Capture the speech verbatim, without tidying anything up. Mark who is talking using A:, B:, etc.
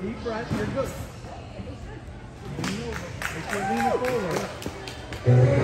A: Deep breath, you're good. Lean over. Make sure you lean it forward.